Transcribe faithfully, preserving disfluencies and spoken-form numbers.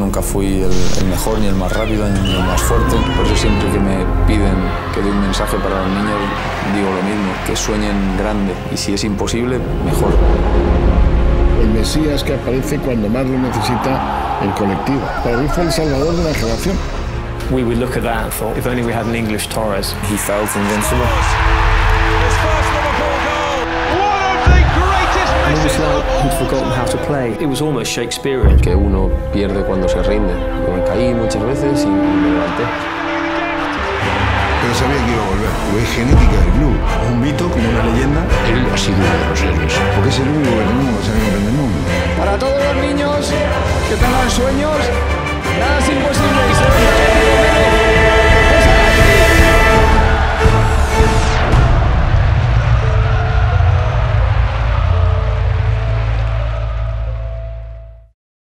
nunca fui el, el mejor, ni el más rápido, ni el más fuerte. Por eso siempre que me piden que dé un mensaje para los niños, digo lo mismo, que sueñen grande. Y si es imposible, mejor. El Mesías que aparece cuando más lo necesita el colectivo. Para mí fue el salvador de una generación. We would look at that and thought, if only we had an English Torres. He felt invincible. His first Liverpool goal. One of the greatest It was misses. like he'd forgotten how to play. It was almost Shakespearean. Que uno pierde cuando se rinde. Yo me caí muchas veces y me levanté. Pero sabía que iba a volver, porque es genética del club. Un mito, como una leyenda. Él ha sido uno de los héroes, porque es el único del mundo que sabe comprender el mundo. Para todos los niños que tengan sueños, nada sin